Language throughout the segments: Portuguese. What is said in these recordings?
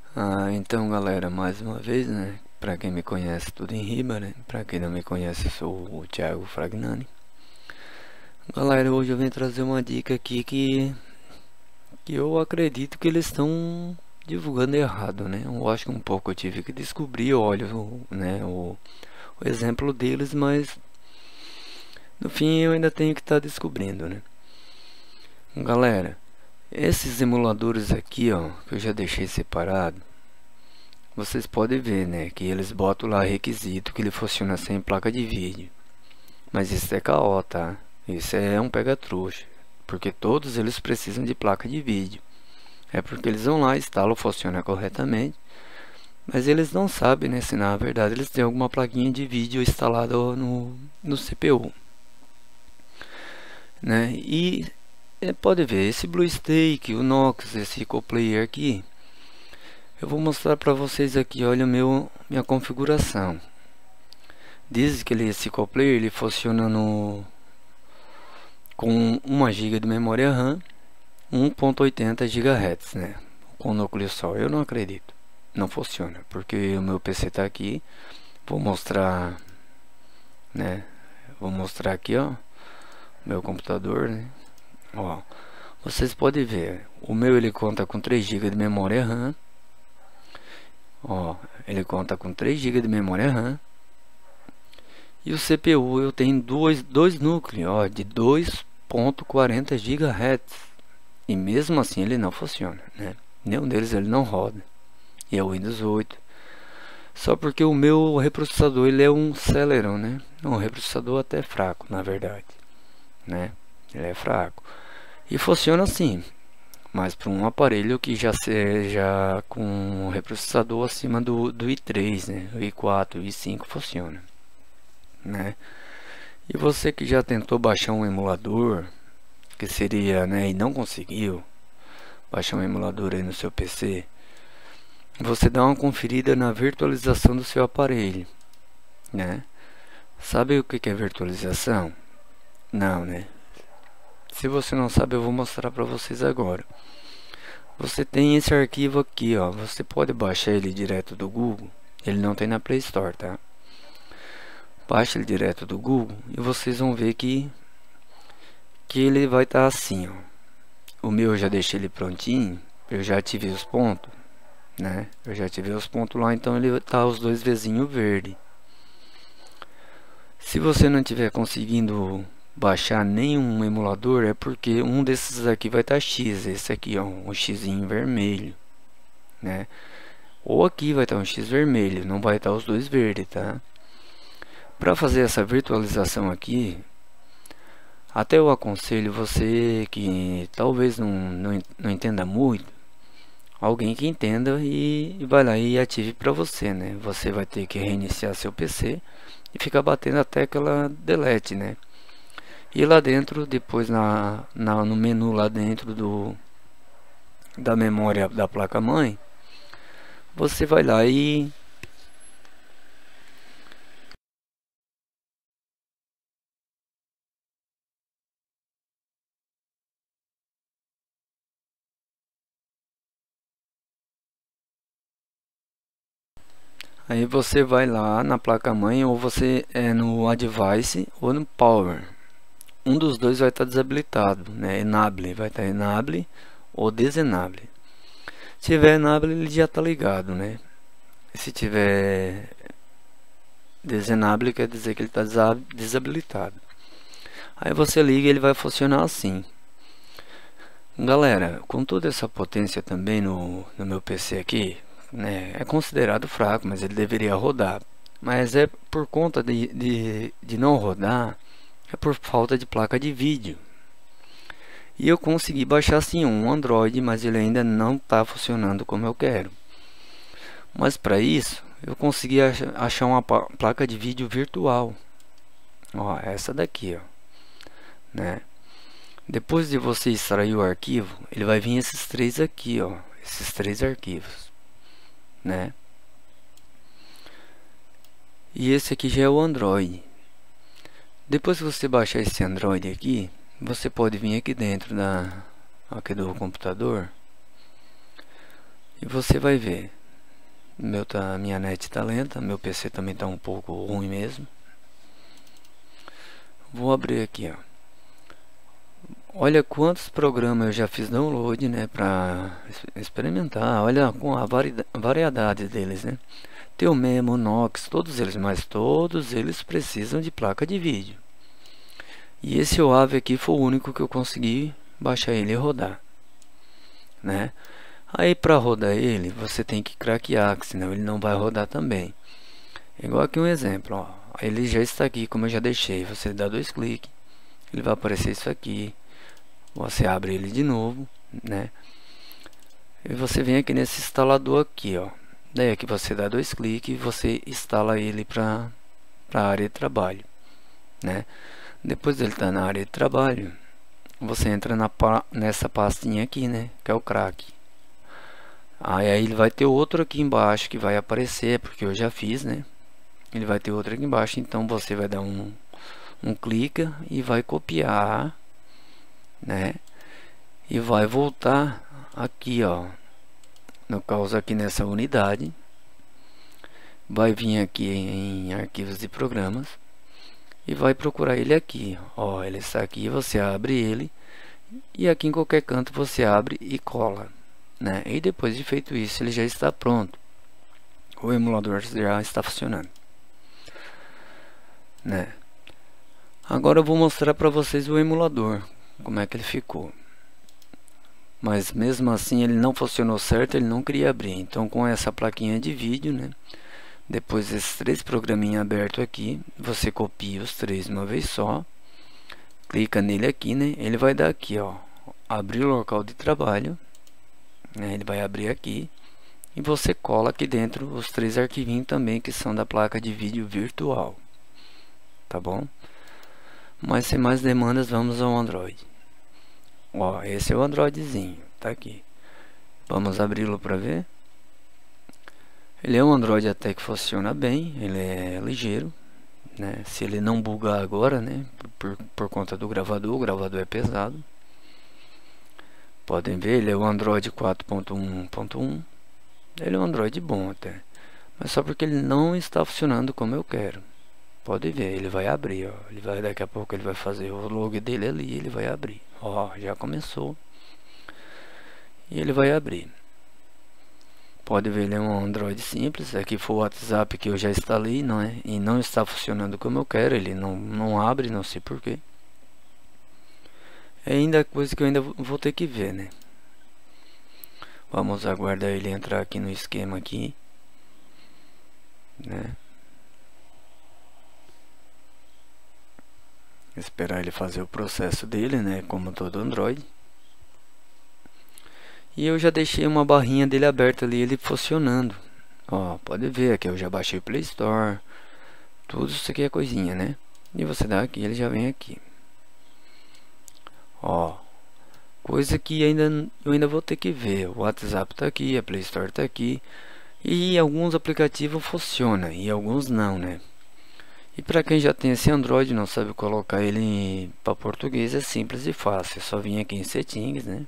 Então galera, mais uma vez, né, para quem me conhece, tudo em riba, né, para quem não me conhece, eu sou o Thiago Fragnani. Galera, hoje eu venho trazer uma dica aqui que eu acredito que eles estão divulgando errado, né. Eu acho que um pouco eu tive que descobrir, olho, né, o exemplo deles, mas no fim eu ainda tenho que estar descobrindo, né. Galera, esses emuladores aqui, ó, que eu já deixei separado, vocês podem ver, né, que eles botam lá requisito que ele funciona sem placa de vídeo. Mas isso é caô, tá? Isso é um pega-trouxa, porque todos eles precisam de placa de vídeo. É porque eles vão lá, instalam, funciona corretamente, mas eles não sabem, né, se na verdade eles têm alguma plaquinha de vídeo instalada no CPU, né? E pode ver, esse BlueStack, o Nox, esse CoPlayer aqui, eu vou mostrar para vocês aqui, olha minha configuração. Diz que esse CoPlayer ele funciona com 1 GB de memória RAM, 1.80 GHz, né? Com núcleo só. Eu não acredito, não funciona, porque o meu PC está aqui. Vou mostrar, né? Vou mostrar aqui, ó, meu computador, né? Ó, vocês podem ver, o meu ele conta com 3 GB de memória RAM. Ó, ele conta com 3 GB de memória RAM. E o CPU eu tenho dois núcleos, ó, de 2.40 GHz. E mesmo assim ele não funciona, né? Nenhum deles ele não roda. E é o Windows 8. Só porque o meu reprocessador ele é um Celeron, né? Um reprocessador até fraco, na verdade, né? Ele é fraco. E funciona assim, mas para um aparelho que já seja com um reprocessador acima do i3, né? O i4, o i5 funciona, né? E você que já tentou baixar um emulador, que seria, né, e não conseguiu baixar um emulador aí no seu PC, você dá uma conferida na virtualização do seu aparelho, né? Sabe o que é virtualização? Não, né? Se você não sabe, eu vou mostrar para vocês agora. Você tem esse arquivo aqui, ó. Você pode baixar ele direto do Google. Ele não tem na Play Store, tá? Baixa ele direto do Google e vocês vão ver que ele vai estar assim, ó. O meu eu já deixei ele prontinho. Eu já ativei os pontos, né? Eu já ativei os pontos lá, então ele tá os dois vizinhos verde. Se você não tiver conseguindo baixar nenhum emulador, é porque um desses aqui vai estar X, esse aqui, ó, um X vermelho, né? Ou aqui vai estar um X vermelho, não vai estar os dois verdes, tá? Para fazer essa virtualização aqui, até eu aconselho você que talvez não entenda muito, alguém que entenda e vai lá e ative para você, né? Você vai ter que reiniciar seu PC e ficar batendo a tecla delete, né? E lá dentro, depois no menu lá dentro da memória da placa mãe, você vai lá e aí você vai lá na placa mãe, ou você no Advice ou no Power. Um dos dois vai estar desabilitado, né? Enable, vai estar Enable ou Desenable. Se tiver Enable, ele já está ligado, né? Se tiver Desenable, quer dizer que ele está desabilitado. Aí você liga e ele vai funcionar assim. Galera, com toda essa potência também no meu PC aqui, né? É considerado fraco, mas ele deveria rodar. Mas é por conta de não rodar, é por falta de placa de vídeo. E eu consegui baixar sim um Android, mas ele ainda não está funcionando como eu quero. Mas para isso, eu consegui achar uma placa de vídeo virtual. Ó, essa daqui, ó, né? Depois de você extrair o arquivo, ele vai vir esses três aqui, ó, esses três arquivos, né? E esse aqui já é o Android. Depois que você baixar esse Android aqui, você pode vir aqui dentro aqui do computador e você vai ver. Minha net tá lenta, meu PC também tá um pouco ruim mesmo. Vou abrir aqui, ó. Olha quantos programas eu já fiz download, né, para experimentar. Olha com a variedade deles, né. Tem o Memo, Nox, todos eles, mas todos eles precisam de placa de vídeo. E esse Oave aqui foi o único que eu consegui baixar ele e rodar, né. Aí para rodar ele, você tem que craquear, senão ele não vai rodar também. Igual aqui um exemplo, ó. Ele já está aqui, como eu já deixei. Você dá 2 cliques, ele vai aparecer isso aqui. Você abre ele de novo, né? E você vem aqui nesse instalador aqui, ó. Daí aqui você dá 2 cliques e você instala ele para a área de trabalho, né? Depois ele tá na área de trabalho, você entra nessa pastinha aqui, né? Que é o crack. Aí ele vai ter outro aqui embaixo que vai aparecer, porque eu já fiz, né? Ele vai ter outro aqui embaixo, então você vai dar um clica e vai copiar, né? E vai voltar aqui, ó, no caso aqui nessa unidade, vai vir aqui em arquivos de programas e vai procurar ele aqui, ó, ele está aqui, você abre ele e aqui em qualquer canto você abre e cola, né? E depois de feito isso, ele já está pronto, o emulador já está funcionando, né? Agora eu vou mostrar para vocês o emulador, como é que ele ficou. Mas mesmo assim ele não funcionou certo, ele não queria abrir. Então com essa plaquinha de vídeo, né, depois desses 3 programinhas abertos aqui, você copia os 3 de uma vez só, clica nele aqui, né, ele vai dar aqui, ó, abrir o local de trabalho, né, ele vai abrir aqui e você cola aqui dentro os 3 arquivinhos também que são da placa de vídeo virtual, tá bom? Mas sem mais demandas, vamos ao Android. Ó, esse é o Androidzinho, tá aqui. Vamos abri-lo para ver. Ele é um Android até que funciona bem, ele é ligeiro, né? Se ele não bugar agora, né, por conta do gravador, o gravador é pesado. Podem ver, ele é o Android 4.1.1. Ele é um Android bom até, mas só porque ele não está funcionando como eu quero. Pode ver, ele vai abrir, ó. Ele vai, daqui a pouco ele vai fazer o logo dele ali, ele vai abrir. Ó, já começou. E ele vai abrir. Pode ver, ele é um Android simples. Aqui foi o WhatsApp que eu já instalei, não é? E não está funcionando como eu quero. Ele não abre, não sei porquê. É ainda coisa que eu ainda vou ter que ver, né? Vamos aguardar ele entrar aqui no esquema aqui, né? Esperar ele fazer o processo dele, né, como todo Android. E eu já deixei uma barrinha dele aberta ali, ele funcionando. Ó, pode ver aqui, eu já baixei o Play Store. Tudo isso aqui é coisinha, né? E você dá aqui, ele já vem aqui. Ó, coisa que eu ainda vou ter que ver. O WhatsApp tá aqui, a Play Store tá aqui. E alguns aplicativos funcionam e alguns não, né? E para quem já tem esse Android e não sabe colocar ele para português, é simples e fácil. É só vir aqui em settings, né?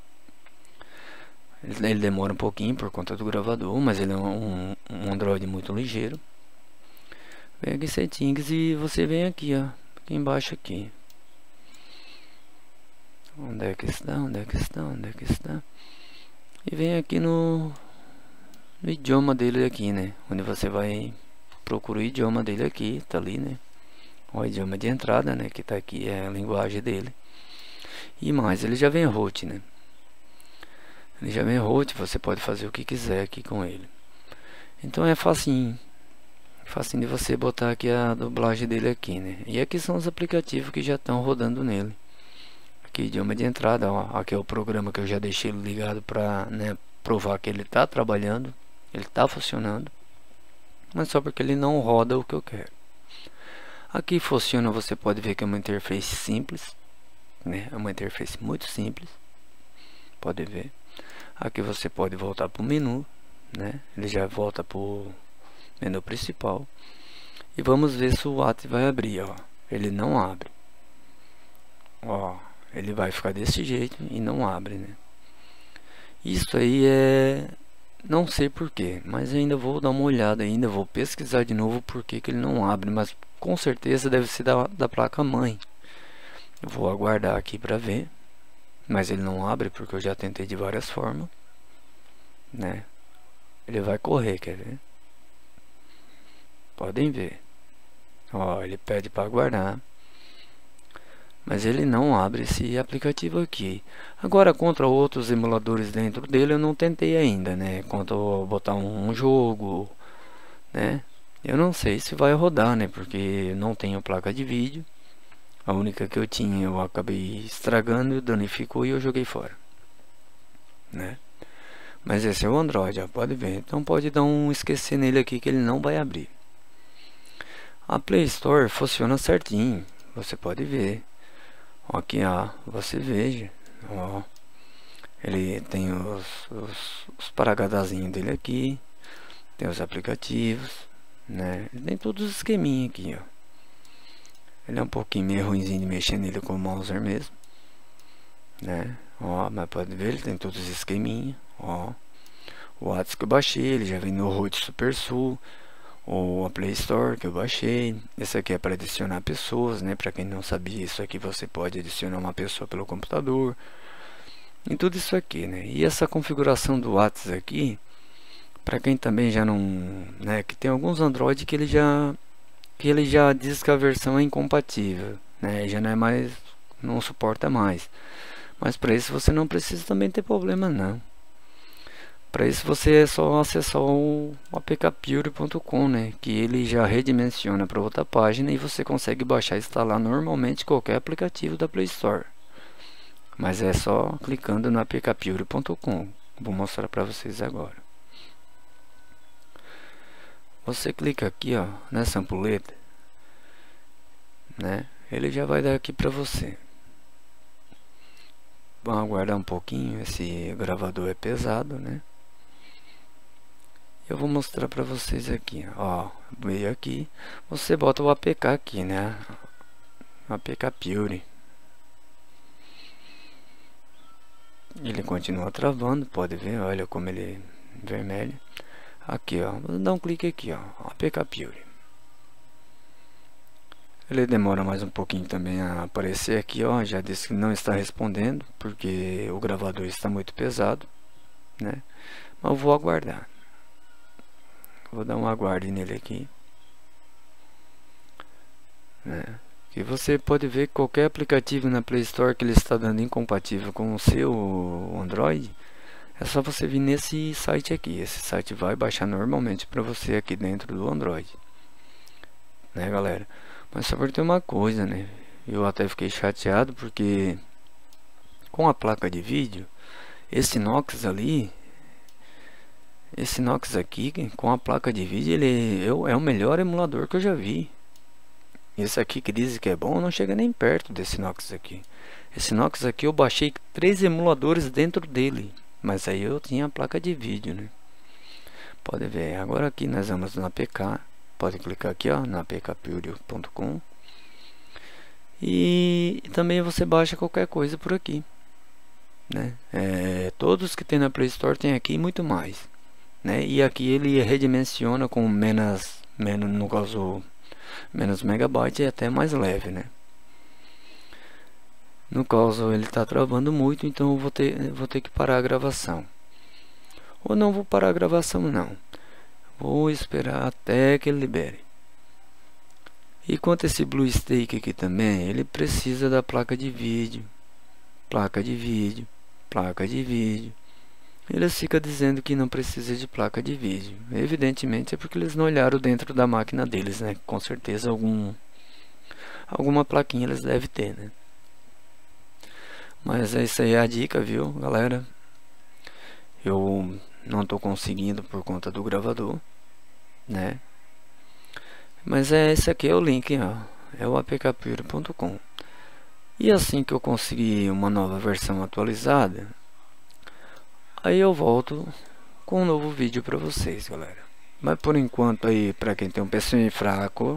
Ele demora um pouquinho por conta do gravador, mas ele é um Android muito ligeiro. Vem aqui em settings e você vem aqui, ó, aqui embaixo aqui. Onde é que está? Onde é que está? Onde é que está? E vem aqui no idioma dele aqui, né? Onde você vai procurar o idioma dele aqui, tá ali, né? O idioma de entrada, né? Que tá aqui é a linguagem dele. E mais, ele já vem root, né? Ele já vem root, você pode fazer o que quiser aqui com ele. Então é facinho. Facinho de você botar aqui a dublagem dele aqui, né? E aqui são os aplicativos que já estão rodando nele. Aqui idioma de entrada, ó, aqui é o programa que eu já deixei ele ligado para, né, provar que ele está trabalhando, ele está funcionando, mas só porque ele não roda o que eu quero. Aqui funciona, você pode ver que é uma interface simples, né? É uma interface muito simples, pode ver. Aqui você pode voltar para o menu, né? Ele já volta para o menu principal. E vamos ver se o WhatsApp vai abrir, ó. Ele não abre, ó. Ele vai ficar desse jeito e não abre, né? Isso aí é Não sei porquê, mas ainda vou dar uma olhada ainda, vou pesquisar de novo porque que ele não abre, mas com certeza deve ser da placa mãe. Eu vou aguardar aqui para ver, mas ele não abre porque eu já tentei de várias formas, né? Ele vai correr, quer ver? Podem ver. Ó, ele pede para guardar, mas ele não abre esse aplicativo aqui. Agora, contra outros emuladores dentro dele, eu não tentei ainda, né? Quanto botar um jogo, né? Eu não sei se vai rodar, né? Porque não tenho placa de vídeo. A única que eu tinha eu acabei estragando, danificou e eu joguei fora, né? Mas esse é o Android, ó, pode ver. Então pode dar um esquecer nele aqui que ele não vai abrir. A Play Store funciona certinho, você pode ver. Aqui, ó, você veja, ó, ele tem os paragadazinhos dele aqui, tem os aplicativos, né? Ele tem todos os esqueminha aqui, ó. Ele é um pouquinho meio ruimzinho de mexer nele com o mouse mesmo, né? Ó, mas pode ver, ele tem todos os esqueminha, ó. O WhatsApp que eu baixei, ele já vem no Root Super Sul, ou a Play Store que eu baixei. Esse aqui é para adicionar pessoas, né? Para quem não sabia, isso aqui você pode adicionar uma pessoa pelo computador. E tudo isso aqui, né? E essa configuração do WhatsApp aqui, para quem também já não, né? Que tem alguns Android que ele já diz que a versão é incompatível, né? Já não é mais, não suporta mais. Mas para isso você não precisa também ter problema não. Para isso você é só acessar o apkpure.com, né? Que ele já redimensiona para outra página e você consegue baixar e instalar normalmente qualquer aplicativo da Play Store. Mas é só clicando no apkpure.com. Vou mostrar para vocês agora. Você clica aqui, ó, nessa ampulheta, né? Ele já vai dar aqui para você. Vamos aguardar um pouquinho, esse gravador é pesado, né? Eu vou mostrar para vocês aqui, ó, veio aqui, você bota o APK aqui, né? APK Pure. Ele continua travando, pode ver, olha como ele é vermelho. Aqui, ó, vou dar um clique aqui, ó, APK Pure. Ele demora mais um pouquinho também a aparecer aqui, ó, já disse que não está respondendo, porque o gravador está muito pesado, né? Mas eu vou aguardar. Vou dar um aguarde nele aqui, né? E você pode ver que qualquer aplicativo na Play Store que ele está dando incompatível com o seu Android, é só você vir nesse site aqui. Esse site vai baixar normalmente para você aqui dentro do Android, né, galera? Mas só por ter uma coisa, né? Eu até fiquei chateado porque com a placa de vídeo, esse Nox ali, esse Nox aqui com a placa de vídeo, ele é o melhor emulador que eu já vi. Esse aqui que diz que é bom não chega nem perto desse Nox aqui. Esse Nox aqui eu baixei 3 emuladores dentro dele, mas aí eu tinha a placa de vídeo, né? Pode ver. Agora aqui nós vamos na APK. Pode clicar aqui, ó, na apkpure.com. E também você baixa qualquer coisa por aqui, né? Todos que tem na Play Store tem aqui e muito mais, né? E aqui ele redimensiona com menos no caso menos megabytes e até mais leve, né? No caso ele está travando muito, então eu vou ter que parar a gravação. Ou não vou parar a gravação não. Vou esperar até que ele libere. E quanto a esse BlueStack aqui também, ele precisa da placa de vídeo, placa de vídeo, placa de vídeo. Eles ficam dizendo que não precisa de placa de vídeo. Evidentemente é porque eles não olharam dentro da máquina deles, né? Com certeza alguma plaquinha eles devem ter, né? Mas é isso aí a dica, viu, galera? Eu não estou conseguindo por conta do gravador, né? Mas esse aqui é o link, ó. É o apkpure.com. E assim que eu conseguir uma nova versão atualizada, aí eu volto com um novo vídeo para vocês, galera. Mas por enquanto aí, para quem tem um PC fraco,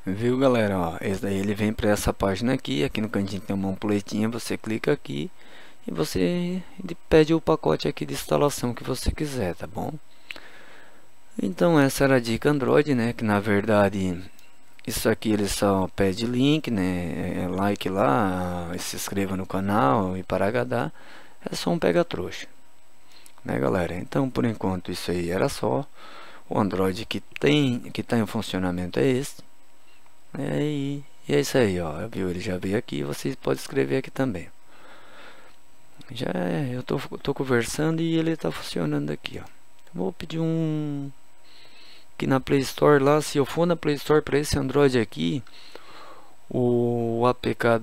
Viu, galera? Ó, esse daí ele vem para essa página aqui. Aqui no cantinho tem uma ampulhetinha. Você clica aqui e ele pede o pacote aqui de instalação que você quiser, tá bom? Então essa era a dica Android, né? Que na verdade isso aqui ele só pede link, né? Like lá, se inscreva no canal e para agradar. É só um pega-trouxa, né, galera? Então por enquanto isso aí era só. O Android que tá em funcionamento é esse. E é isso aí, ó. Viu? Ele já veio aqui. Vocês podem escrever aqui também. Eu tô conversando e ele tá funcionando aqui, ó. Vou pedir um aqui na Play Store lá. Se eu for na Play Store para esse Android aqui, o APK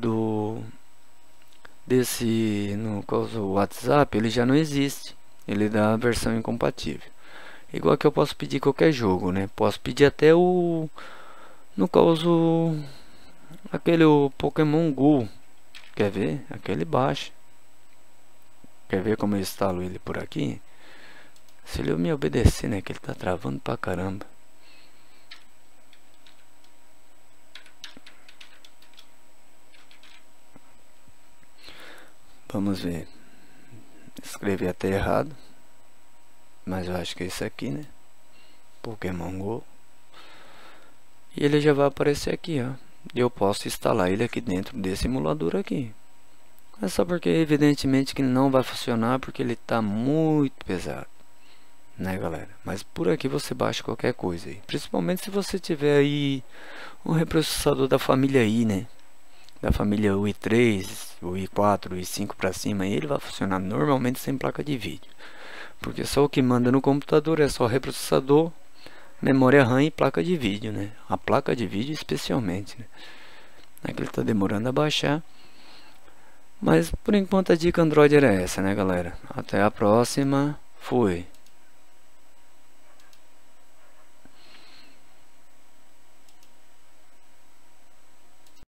no caso WhatsApp, ele já não existe. Ele dá a versão incompatível. Igual que eu posso pedir qualquer jogo, né? Posso pedir até no caso o Pokémon Go. Quer ver? Aquele baixa. Quer ver como eu instalo ele por aqui? Se ele me obedecer, né? Que ele tá travando pra caramba. Vamos ver. Escrevi até errado. Mas eu acho que é isso aqui, né? Pokémon Go. E ele já vai aparecer aqui, ó. Eu posso instalar ele aqui dentro desse emulador aqui. É só porque evidentemente que não vai funcionar porque ele tá muito pesado, né, galera? Mas por aqui você baixa qualquer coisa aí. Principalmente se você tiver aí um reprocessador da família i, né? Da família o i3, o i4, o i5 para cima, ele vai funcionar normalmente sem placa de vídeo. Porque só o que manda no computador é só reprocessador, memória RAM e placa de vídeo, né? A placa de vídeo especialmente, né? Aqui ele tá demorando a baixar. Mas por enquanto a dica Android era essa, né, galera? Até a próxima. Fui.